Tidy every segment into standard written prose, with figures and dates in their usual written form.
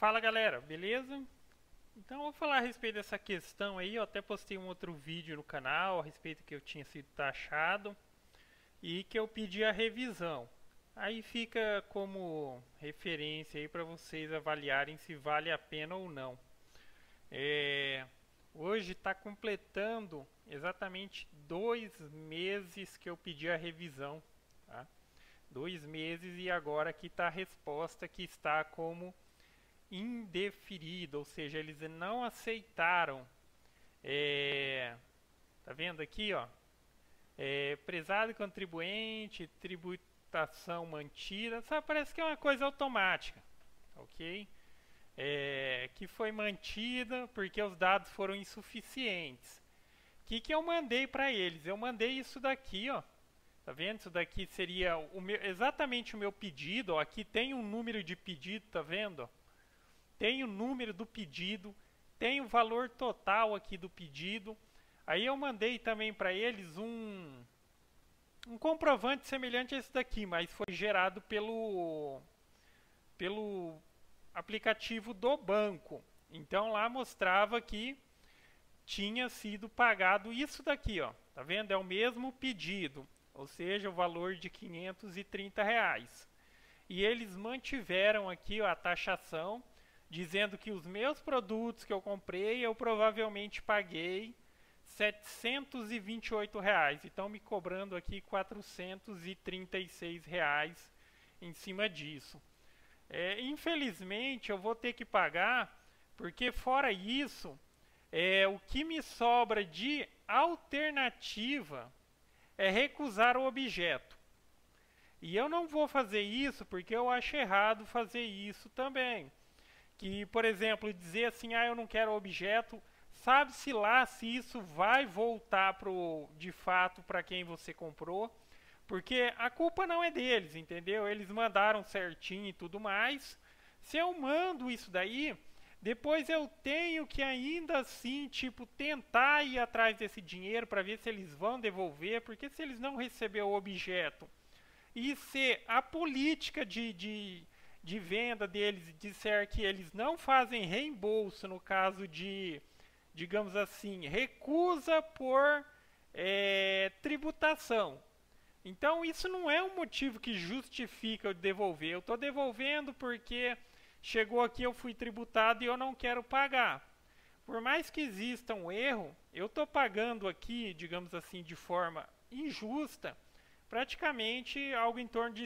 Fala galera, beleza? Então eu vou falar a respeito dessa questão aí, eu até postei um outro vídeo no canal a respeito que eu tinha sido taxado e que eu pedi a revisão. Aí fica como referência aí para vocês avaliarem se vale a pena ou não. Hoje está completando exatamente 2 meses que eu pedi a revisão, tá? 2 meses e agora aqui está a resposta que está como indeferido, ou seja, eles não aceitaram. Tá vendo aqui, ó? Prezado contribuinte, tributação mantida. Sabe, parece que é uma coisa automática, ok? Que foi mantida porque os dados foram insuficientes. O que eu mandei para eles? Eu mandei isso daqui, ó. Tá vendo? Isso daqui seria exatamente o meu pedido. Ó. Aqui tem um número de pedido, tá vendo? Tem o número do pedido, tem o valor total aqui do pedido. Aí eu mandei também para eles um comprovante semelhante a esse daqui, mas foi gerado pelo aplicativo do banco. Então lá mostrava que tinha sido pagado isso daqui, ó. Tá vendo? É o mesmo pedido, ou seja, o valor de R$ 530. E eles mantiveram aqui, ó, a taxação, dizendo que os meus produtos que eu comprei, eu provavelmente paguei R$ 728. Estão me cobrando aqui R$ 436 em cima disso. Infelizmente, eu vou ter que pagar, porque fora isso, o que me sobra de alternativa é recusar o objeto. E eu não vou fazer isso porque eu acho errado fazer isso também. Que, por exemplo, dizer assim, eu não quero objeto, sabe-se lá se isso vai voltar de fato para quem você comprou, porque a culpa não é deles, entendeu? Eles mandaram certinho e tudo mais. Se eu mando isso daí, depois eu tenho que ainda assim, tipo, tentar ir atrás desse dinheiro para ver se eles vão devolver, porque se eles não receber o objeto e se a política de venda deles disser que eles não fazem reembolso no caso de, digamos assim, recusa por tributação. Então isso não é um motivo que justifica eu devolver. Eu estou devolvendo porque chegou aqui, eu fui tributado e eu não quero pagar. Por mais que exista um erro, eu estou pagando aqui, digamos assim, de forma injusta, praticamente algo em torno de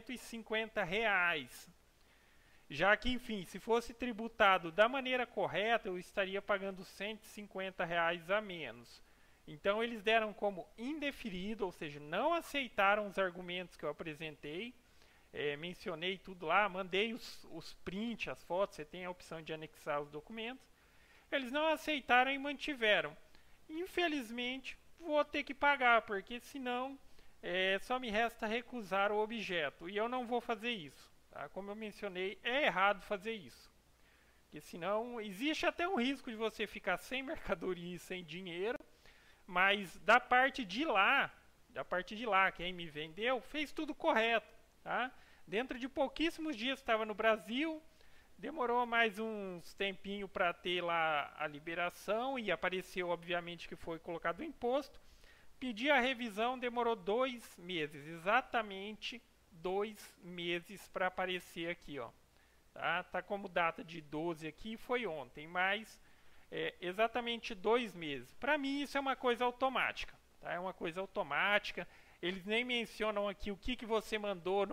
R$ 150. Já que, enfim, se fosse tributado da maneira correta, eu estaria pagando R$ 150 a menos. Então eles deram como indeferido, ou seja, não aceitaram os argumentos que eu apresentei. Mencionei tudo lá, mandei os prints, as fotos, você tem a opção de anexar os documentos. Eles não aceitaram e mantiveram. Infelizmente, vou ter que pagar, porque senão só me resta recusar o objeto. E eu não vou fazer isso. Tá? Como eu mencionei, é errado fazer isso. Porque senão existe até um risco de você ficar sem mercadoria e sem dinheiro. Mas da parte de lá, quem me vendeu fez tudo correto. Tá? Dentro de pouquíssimos dias estava no Brasil. Demorou mais uns tempinho para ter lá a liberação e apareceu obviamente que foi colocado o imposto. Pedi a revisão, demorou 2 meses, exatamente 2 meses para aparecer aqui, ó. Tá como data de 12 aqui, foi ontem, mas exatamente 2 meses. Para mim isso é uma coisa automática, tá? É uma coisa automática. Eles nem mencionam aqui o que você mandou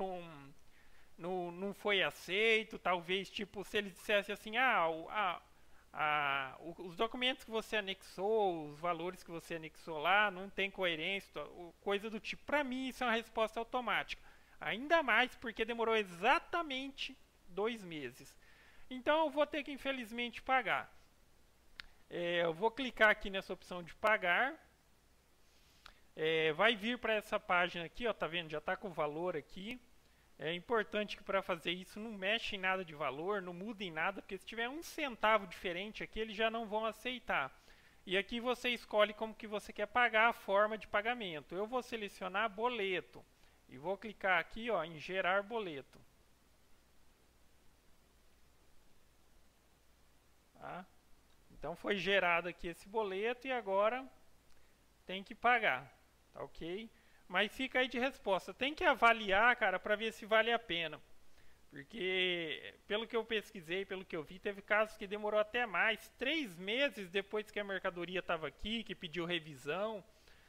não foi aceito. Talvez, tipo, se eles dissessem assim, os documentos que você anexou, os valores que você anexou lá, não tem coerência, coisa do tipo. Para mim, isso é uma resposta automática. Ainda mais porque demorou exatamente 2 meses. Então, eu vou ter que, infelizmente, pagar. Eu vou clicar aqui nessa opção de pagar. Vai vir para essa página aqui, ó, tá vendo? Já está com o valor aqui. É importante que para fazer isso não mexe em nada de valor, não muda em nada, porque se tiver um centavo diferente aqui, eles já não vão aceitar. E aqui você escolhe como que você quer pagar, a forma de pagamento. Eu vou selecionar boleto e vou clicar aqui, ó, em gerar boleto. Então foi gerado aqui esse boleto e agora tem que pagar, tá ok? Mas fica aí de resposta. Tem que avaliar, cara, para ver se vale a pena. Porque, pelo que eu pesquisei, pelo que eu vi, teve casos que demorou até mais. 3 meses depois que a mercadoria estava aqui, que pediu revisão.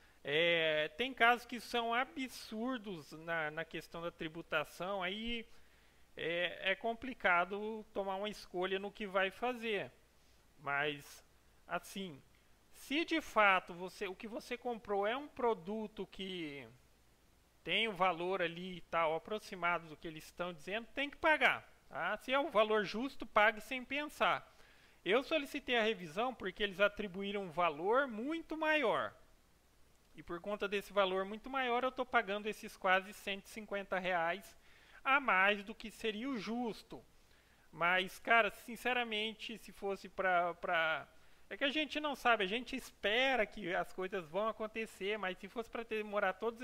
Tem casos que são absurdos na questão da tributação. Aí é complicado tomar uma escolha no que vai fazer. Mas, assim, se de fato o que você comprou é um produto que tem o valor ali e tal, aproximado do que eles estão dizendo, tem que pagar. Tá? Se é o valor justo, pague sem pensar. Eu solicitei a revisão porque eles atribuíram um valor muito maior. E por conta desse valor muito maior, eu estou pagando esses quase R$ 150 a mais do que seria o justo. Mas, cara, sinceramente, se fosse é que a gente não sabe, a gente espera que as coisas vão acontecer, mas se fosse para demorar todos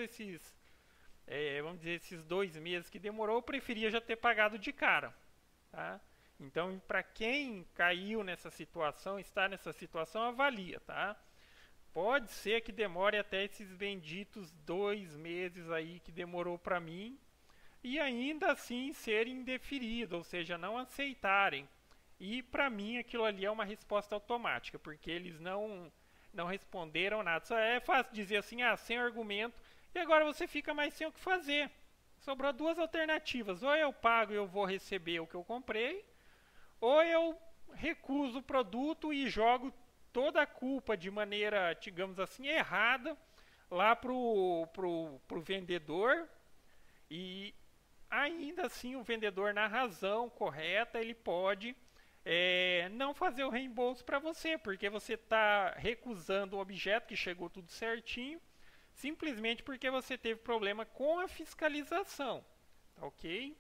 vamos dizer, esses 2 meses que demorou, eu preferia já ter pagado de cara. Tá? Então, para quem caiu nessa situação, está nessa situação, avalia, tá? Pode ser que demore até esses benditos 2 meses aí que demorou para mim, e ainda assim ser indeferido, ou seja, não aceitarem. E para mim aquilo ali é uma resposta automática, porque eles não responderam nada. Só é fácil dizer assim, sem argumento, e agora você fica mais sem o que fazer. Sobrou 2 alternativas, ou eu pago e eu vou receber o que eu comprei, ou eu recuso o produto e jogo toda a culpa de maneira, digamos assim, errada lá pro vendedor, e ainda assim o vendedor, na razão correta, ele pode não fazer o reembolso para você, porque você está recusando o objeto que chegou tudo certinho, simplesmente porque você teve problema com a fiscalização, tá ok?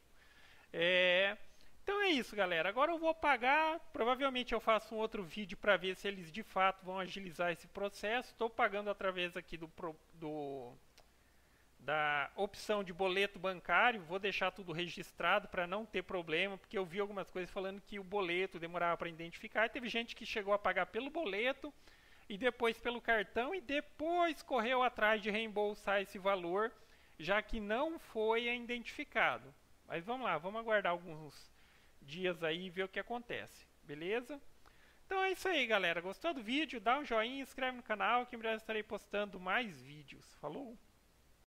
Então é isso, galera. Agora eu vou pagar. Provavelmente eu faço um outro vídeo para ver se eles de fato vão agilizar esse processo. Estou pagando através aqui da opção de boleto bancário. Vou deixar tudo registrado para não ter problema, porque eu vi algumas coisas falando que o boleto demorava para identificar. E teve gente que chegou a pagar pelo boleto e depois pelo cartão e depois correu atrás de reembolsar esse valor, já que não foi identificado. Mas vamos lá, vamos aguardar alguns dias aí e ver o que acontece, beleza? Então é isso aí, galera. Gostou do vídeo? Dá um joinha, inscreve no canal que em breve estarei postando mais vídeos. Falou!